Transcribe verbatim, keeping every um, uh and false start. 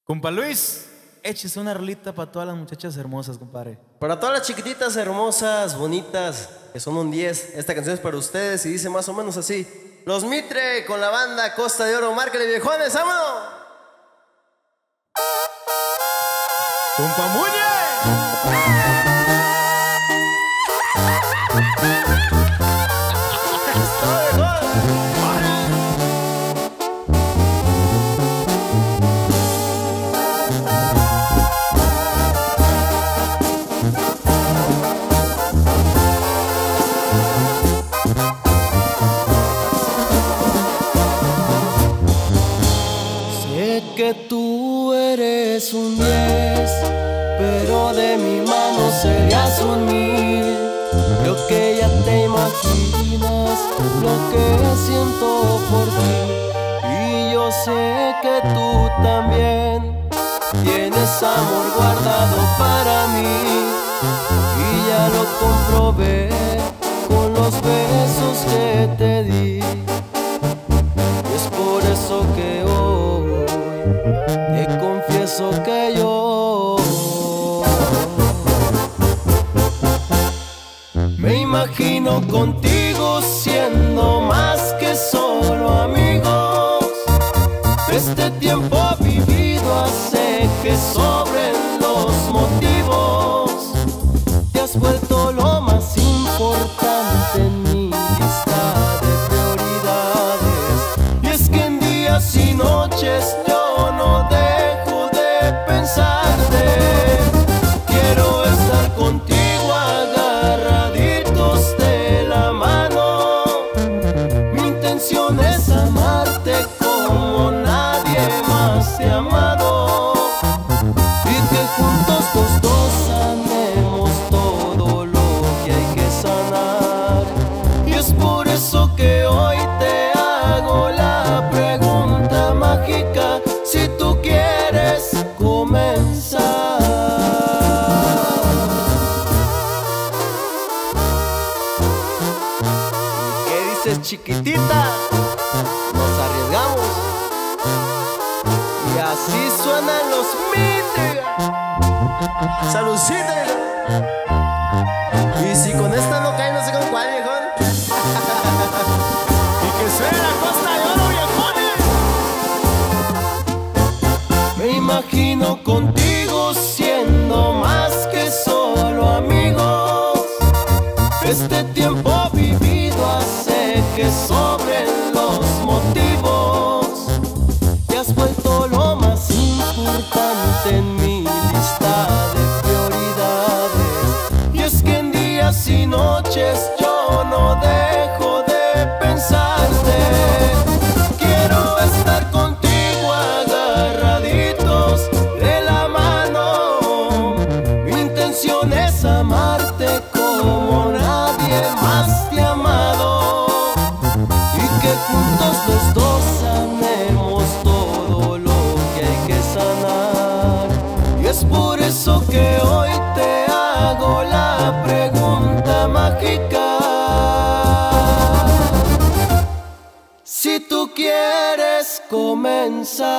Compa Luis, échese una rolita para todas las muchachas hermosas, compadre. Para todas las chiquititas hermosas, bonitas, que son un diez, esta canción es para ustedes y dice más o menos así. Los Mitre con la banda Costa de Oro, márcale viejones, vámonos. Compa Muñe. Sé que tú eres un diez, pero de mi mano serías un mil. Creo que ya te imaginas lo que siento por ti, y yo sé que tú también tienes amor guardado para mí, y ya lo comprobé con los besos que te di. Es por eso que hoy te confieso que yo me imagino contigo siendo más que solo amigos. Este tiempo vivido hace que sobren los motivos. Te has vuelto lo más importante en mi lista de prioridades, y es que en días y noches yo no dejo de pensarte. Quiero estar contigo agarraditos de la mano. Mi intención es amarte como nadie más te ha amado, y que juntos los dos sanemos todo lo que hay que sanar. Y es por eso que hoy te hago la pregunta mágica, si tú quieres comenzar. ¿Qué dices, chiquitita? Nos arriesgamos y así suenan los Mitre. Saludcita. Y si con esta no cae, no sé con cuál, viejón. Y que suene la Costa de Oro, viejones. Me imagino contigo siendo más que solo amigos. Este tiempo vivido hace que sobren los motivos. Te has vuelto lo más importante en mi lista de prioridades, y es que en días y noches yo no dejo de pensarte. Quiero estar contigo agarraditos de la mano. Mi intención es amarte como nadie más te ha amado, y que juntos los dos sanemos todo lo que hay que sanar. Y es por eso que hoy te hago la pregunta mágica, si tú quieres comenzar.